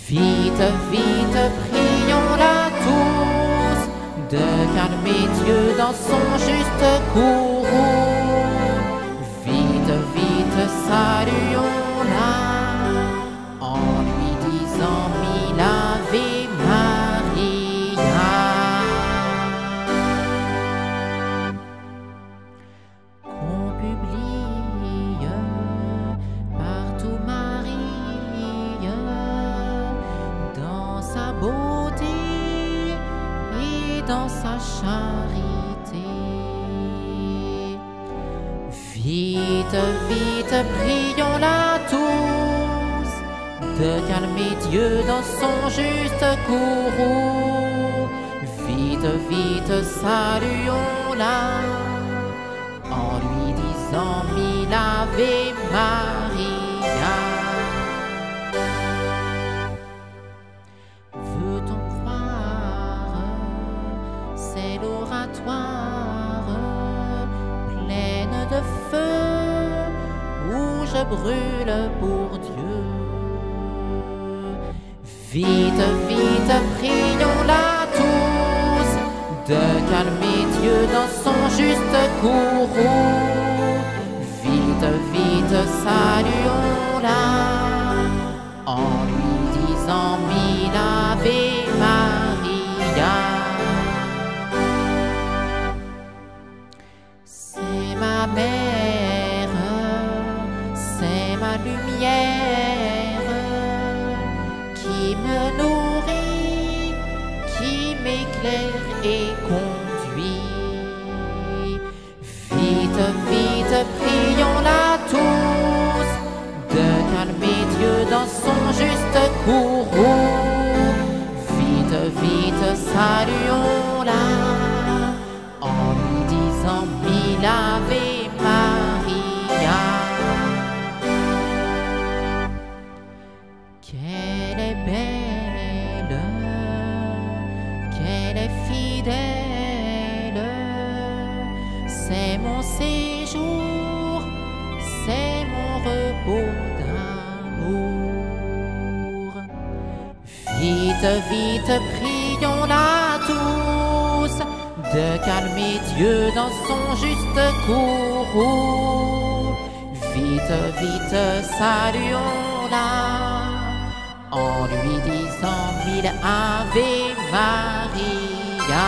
Vite, vite, prions-la tous, de calmer Dieu dans son juste courroux. Vite, vite, saluons-la, en lui disant mille Ave Maria. Qu'on publie partout Marie, dans sa beauté et dans sa charité. Vite, vite, prions-la tous, de calmer Dieu dans son juste courroux. Vite, vite, saluons-la, en lui disant mille Ave Maria. Veut-on croire, c'est l'oratoire pleine de feu où je brûle pour Dieu. Vite, vite, prions-la tous, de calmer Dieu dans son juste courroux. Vite, vite, saluons-la, en lui disant mille Ave Maria. C'est ma mère, c'est ma lumière, qui me nourrit, qui m'éclaire et conduit. Vite, vite, prions-la tous, de calmer Dieu dans son juste courroux. Vite, vite, saluons-la, en lui disant mille Ave Maria. Qu'elle est belle, qu'elle est fidèle, c'est mon séjour, c'est mon repos d'amour. Vite, vite, prions-la tous, de calmer Dieu dans son juste courroux. Vite, vite, saluons-la, en lui disant mille Ave Maria.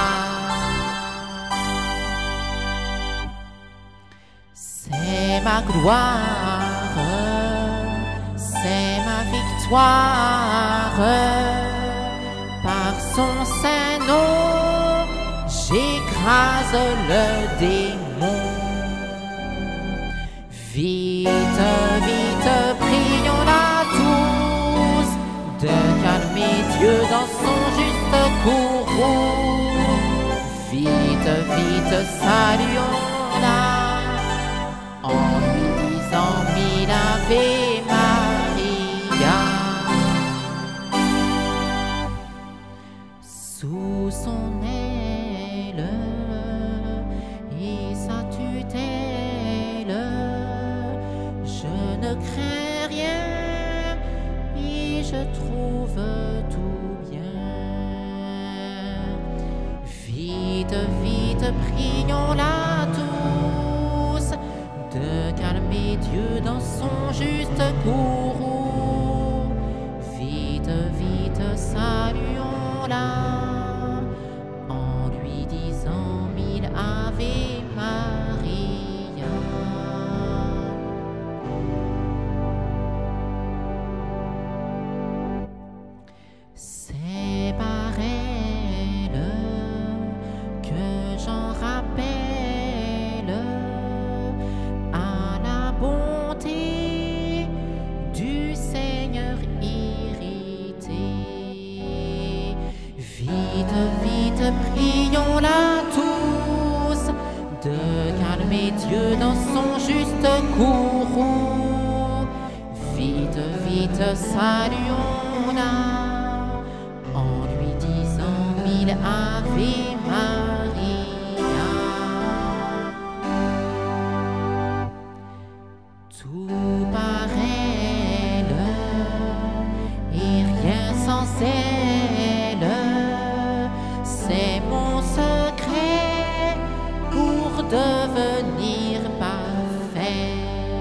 C'est ma gloire, c'est ma victoire, par son saint nom, j'écrase le démon. Vite, vite, prions-la tous, de calmer Dieu dans son juste courroux. Vite, vite, saluons-la, en lui disant mille Ave Maria. Sous son aile et sa tutelle, je ne crains rien et je trouve tout bien. Vite, vite, prions-la tous, de calmer Dieu dans son juste courroux. Vite, vite, saluons-la, en lui disant mille Ave Maria. C'est par elle que j'en rappelle à la bonté du Seigneur irrité. Vite, vite, prions-la tous, de calmer Dieu dans son juste courroux. Vite, vite, saluons-la, en lui disant mille Ave Maria. Tout par elle et rien sans elle, c'est mon secret pour devenir parfait.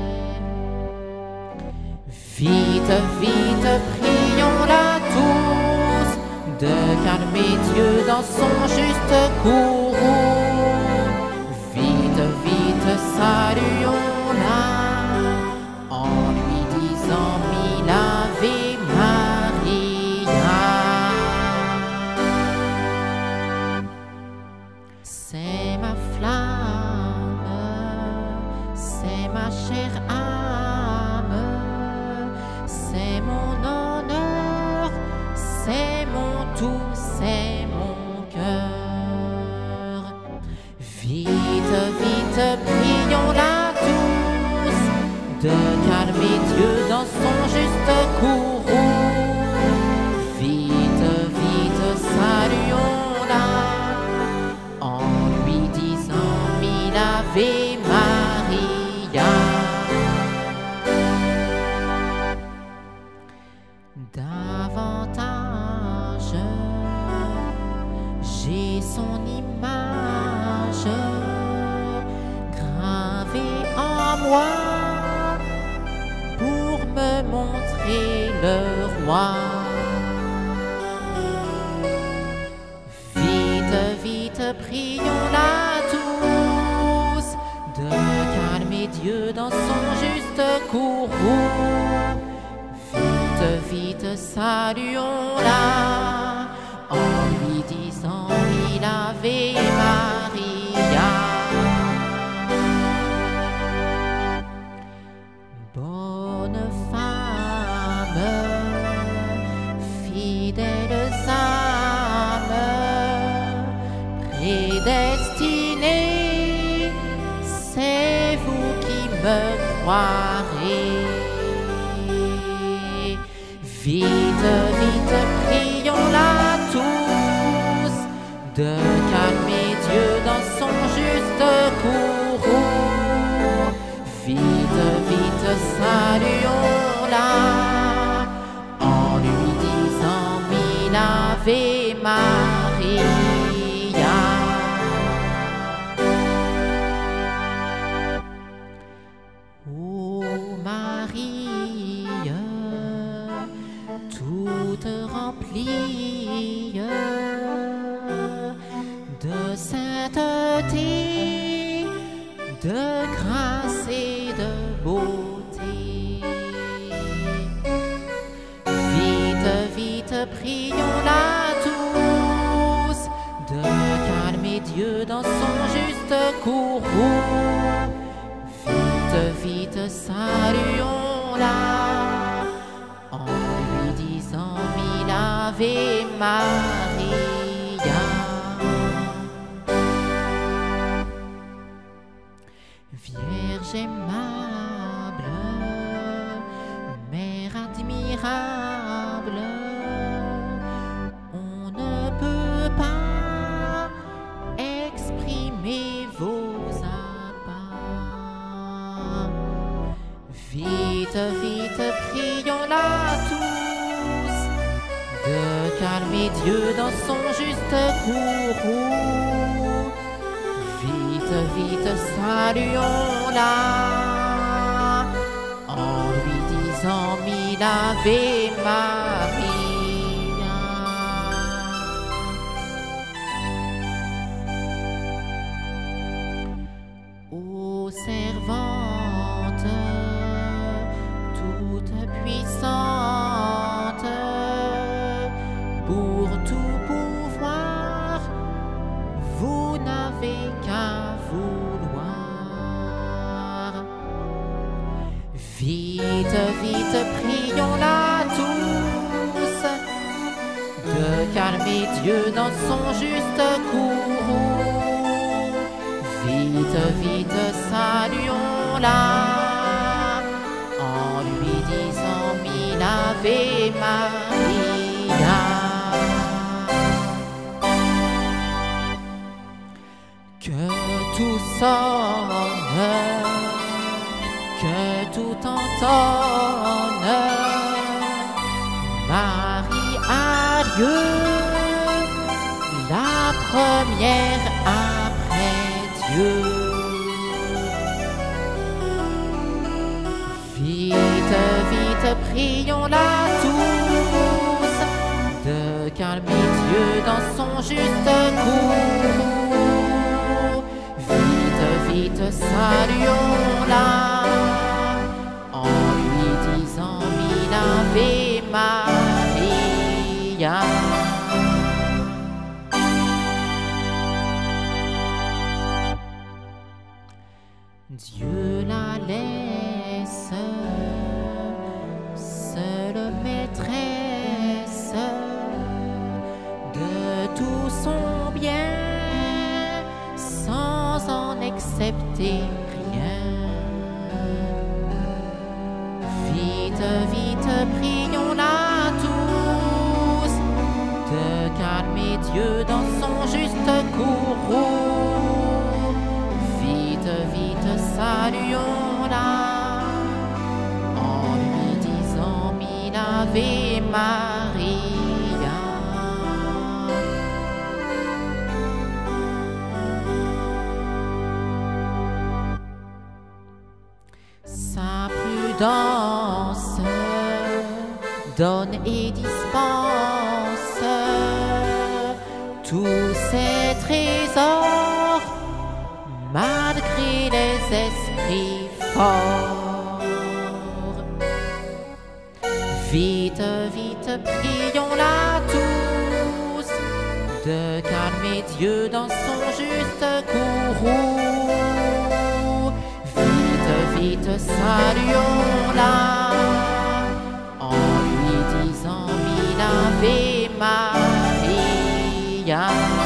Vite, vite, prions-la tous, de calmer Dieu dans son juste courroux. Vite, vite, saluons-la, en lui disant mille Ave Maria. C'est ma flamme, c'est ma chère âme, c'est mon honneur, c'est mon tout, c'est mon cœur. Vite, vite, prions-la tous, de calmer Dieu dans son juste courroux. Vite, vite, saluons-la, en lui disant mille Ave Maria. Davantage, j'ai son image gravée en moi pour me montrer le roi. Vite, vite, prions-la tous, de calmer Dieu dans son juste courroux. Vite, vite, saluons-la, en lui disant mille Ave Maria. Bonne femme, fidèles âmes, prédestinée, c'est vous qui me croirez. Vite, vite, prions-la tous, de calmer Dieu dans son juste courroux. Vite, vite, saluons-la, en lui disant mille Ave Maria. Ô Marie, toute remplie de sainteté, de grâce et de beauté. Vite, vite, prions-la tous, de calmer Dieu dans son juste courroux. Vite, vite, saluons-la, en lui disant mille Ave Maria. Vierge aimable, Mère admirable, on ne peut pas exprimer vos appas. Vite, vite, prions-la tous, de calmer Dieu dans son juste courroux. Vite, vite, saluons-la, en lui disant mille Ave Maria. Ô servante, toute puissante, pour tout pouvoir, vous n'avez qu'à vouloir. Vite, vite, prions-la tous, de calmer Dieu dans son juste courroux. Vite, vite, saluons-la, en lui disant mille Ave Maria. Que tout sonne, que tout entonne, Marie a Dieu, la première après Dieu. Vite, vite, prions-la tous, de calmer Dieu dans son juste cours. Vite, vite, saluons-la, en lui disant mille Ave Maria. Dieu la laisse, seule maîtresse de tout son bien, sans en accepter rien. Vite, vite, prions-la tous, de calmer Dieu dans son juste cours. Vite, vite, saluons-la, en lui disant mille Ave Maria. Sa prudence donne et dispense tous ses trésors, malgré les esprits forts. Vite, vite, prions-la tous, de calmer Dieu dans son juste cours. Vite, vite, saluons-la, en lui disant mille Ave Maria.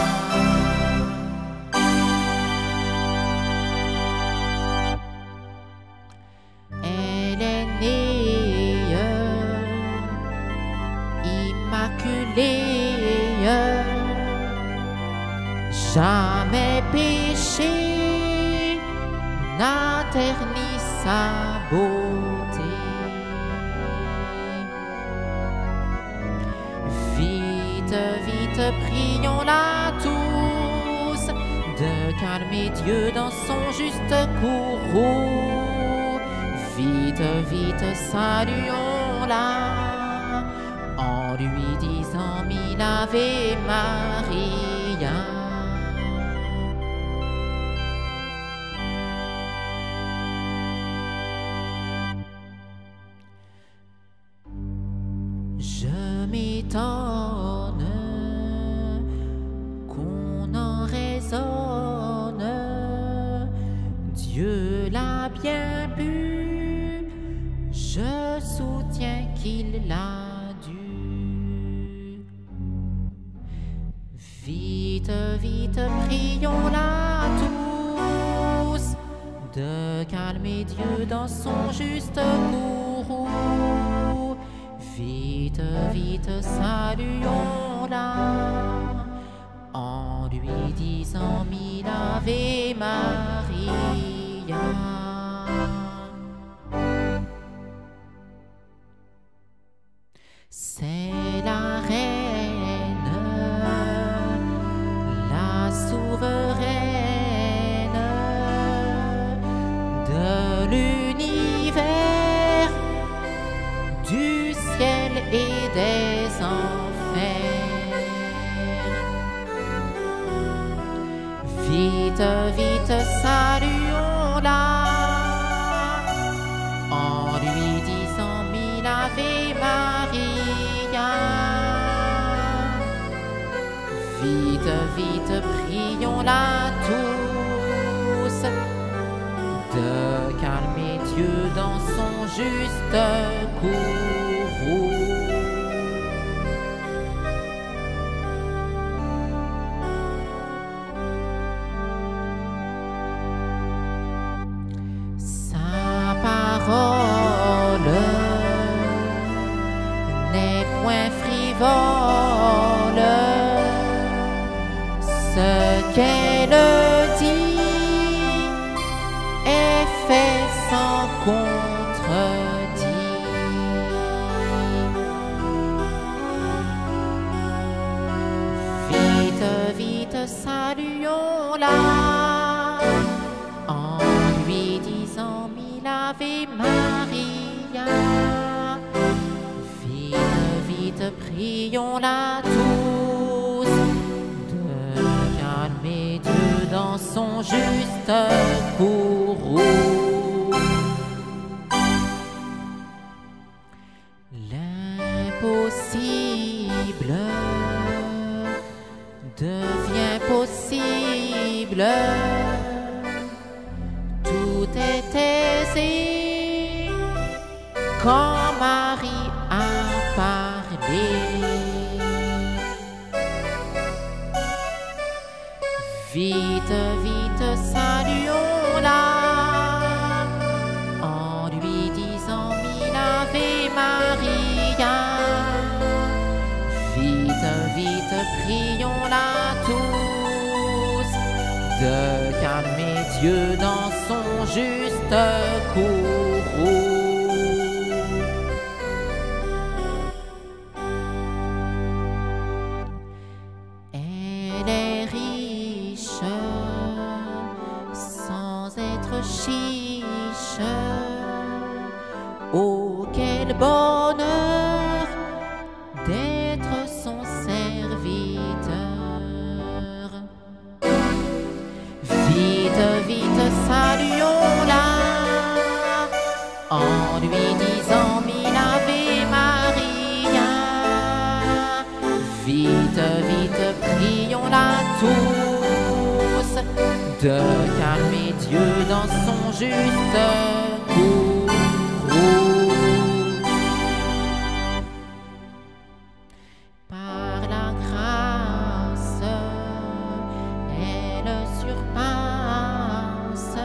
Elle est née immaculée, jamais péché n'a terni sa beauté. Vite, vite, prions-la tous, de calmer Dieu dans son juste cours. Vite, vite, saluons-la, en lui disant mille Ave Maria. Je m'étonne qu'on en raisonne, Dieu l'a bien bu, je soutiens qu'il l'a dû. Vite, vite, prions-la tous, de calmer Dieu dans son juste cours. Vite, vite, saluons-la, en lui disant mille Ave Maria. C'est la reine, la souveraine de l'univers, du ciel et des enfers. Vite, vite, saluons-la, en lui disant mille Ave Maria. Vite, vite, prions-la tous, de calmer Dieu dans son juste cours. Sa parole n'est point frivole, ce qu'elle dit est fait sans contredit. saluons-la en lui disant mille Ave Maria. Vite, vite, prions-la tous de calmer Dieu dans son juste courroux. L'impossible devient possible, tout est aisé quand Marie a parlé. Vite, vite, saluons-la en lui disant mille Ave Maria. Vite, vite, prions-la tous de calmer Dieu dans son juste courroux. Elle est riche sans être chiche. Oh, quel bonheur d'être son serviteur. Vite, vite, saluons-la en lui disant mille Ave Maria. Vite, vite, prions-la tous de calmer Dieu dans son juste courroux. Par la grâce, elle surpasse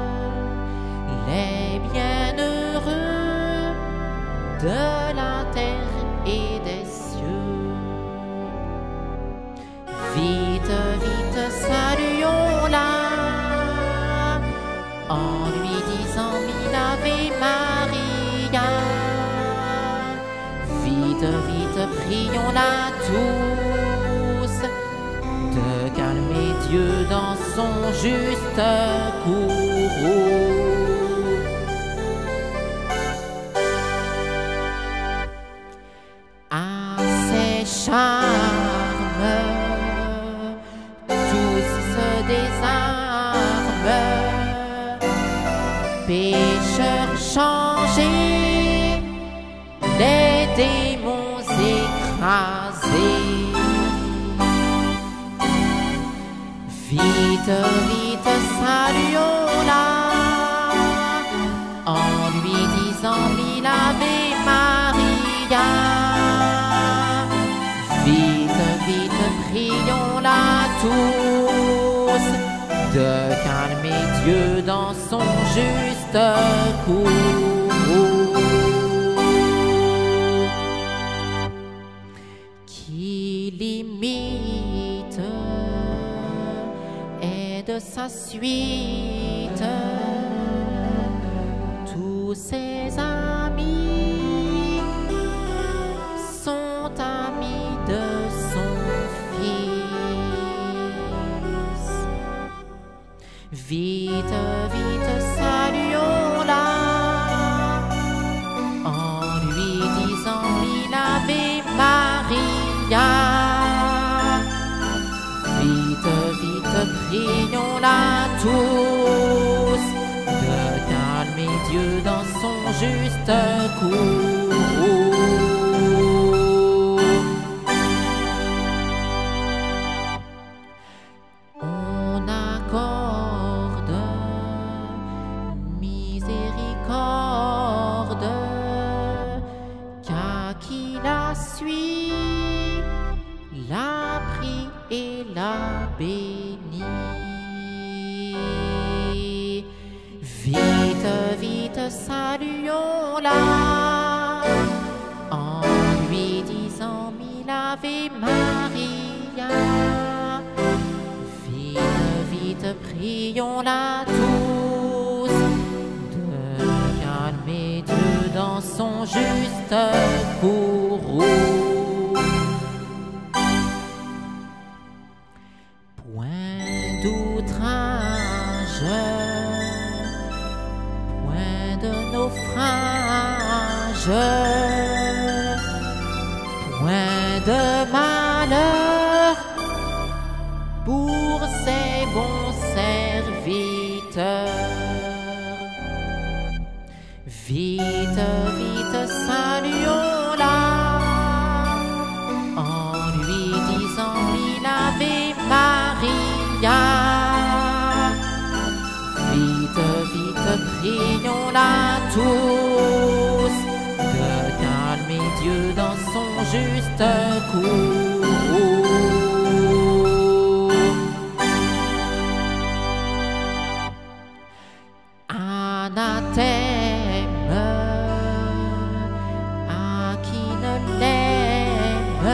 les bienheureux de la terre et des cieux. Vite, vite, saluons-la en lui disant mille Ave Maria. Vite, vite, prions-la tous de calmer Dieu dans son juste courroux. À ses charmes, tous se désarment, pécheurs changés, les démons écrasés. Vite, vite, saluons-la en lui disant mille Ave Maria. Vite, vite, prions-la tous de calmer Dieu dans son juste courroux. Qui l'imite et de sa suite tous ses amis sont amis de son Fils. Vite, vite, saluons-la en lui disant mille Ave Maria. Vite, vite, prions-la tous de calmer Dieu dans son juste courroux. On accorde miséricorde qu'à qui la suit, la prie et la bénit. Vite, vite, saluons-la en lui disant mille Ave Maria. Vite, vite, prions-la tous de calmer Dieu dans son juste courroux. point de malheur pour ces bons serviteurs. Vite, vite, saluons-la en lui disant mille Ave Maria. Vite, vite, prions-la tous de calmer Dieu dans son juste cours. Anathème à qui ne l'aime,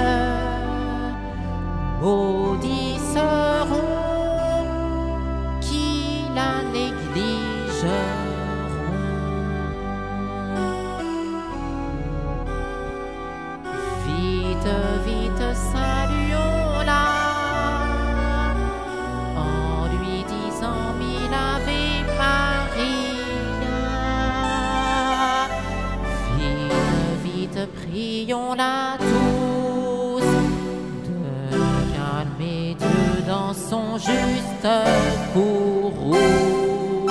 maudits seront qui la négligeront. Vite, vite, saluons-la en lui disant mille Ave Maria. Vite, vite, prions-la tous de calmer Dieu dans son juste courroux.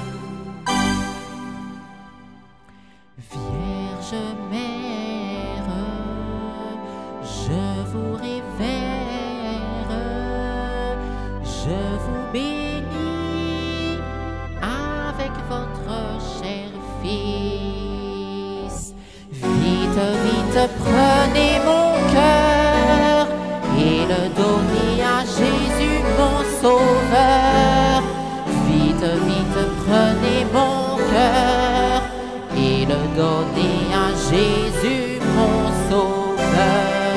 Vierge mère, je vous révère, je vous bénis avec votre cher Fils. Vite, vite, prenez mon cœur et le donnez à Jésus mon Sauveur. Vite, vite, prenez mon cœur et le donnez à Jésus mon Sauveur.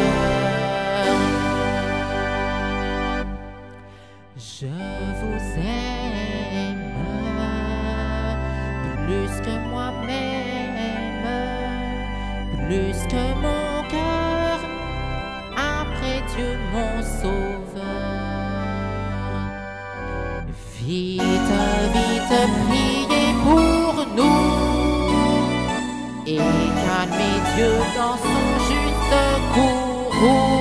Je vous aime plus que moi-même, plus que mon cœur, après Dieu mon Sauveur. Vite, vite, priez pour nous et calmez Dieu dans son juste courroux.